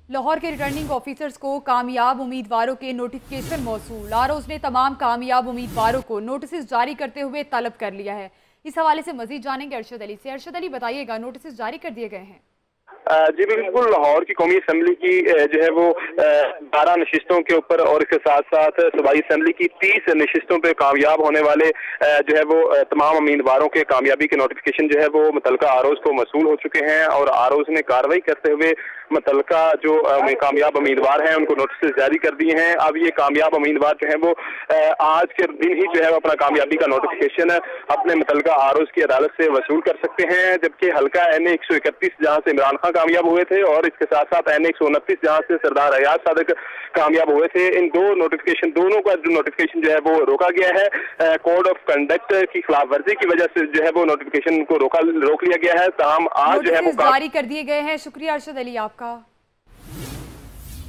लाहौर के returning officers को कामयाब उम्मीदवारों के नोटिफिकेशन मौसूल। आरओज ने तमाम कामयाब उम्मीदवारों को नोटिस जारी करते हुए तलब कर लिया है। इस हवाले से मजीद जानेंगे अरशद अली से। अरशद अली, बताइएगा, नोटिस जारी कर दिए गए हैं? जी बिल्कुल, लाहौर की कौमी असम्बली की जो है वो 12 नशिस्तों के ऊपर और इसके साथ साथ सूबाई असम्बली की 30 नशिस्तों पे कामयाब होने वाले जो है वो तमाम उम्मीदवारों के कामयाबी के नोटिफिकेशन जो है वो मुतलका आरोज को मसूल हो चुके हैं और आरोज ने कार्रवाई करते हुए मुतलका जो कामयाब उम्मीदवार हैं उनको नोटिस जारी कर दिए हैं। अब ये कामयाब उम्मीदवार जो है वो आज के दिन ही जो है वो अपना कामयाबी का नोटिफिकेशन अपने मुतलका आरोज की अदालत से वसूल कर सकते हैं। जबकि हल्का NA 131 जहाँ से इमरान खान कामयाब हुए थे और इसके साथ साथ NA 129 जहाँ से सरदार अयाज सादिक कामयाब हुए थे, इन दोनों का जो नोटिफिकेशन जो है वो रोका गया है। कोड ऑफ कंडक्ट की खिलाफ वर्जी की वजह से जो है वो नोटिफिकेशन को रोक लिया गया है। तमाम आज जो है वो जारी कर दिए गए हैं। शुक्रिया अरशद अली आपका।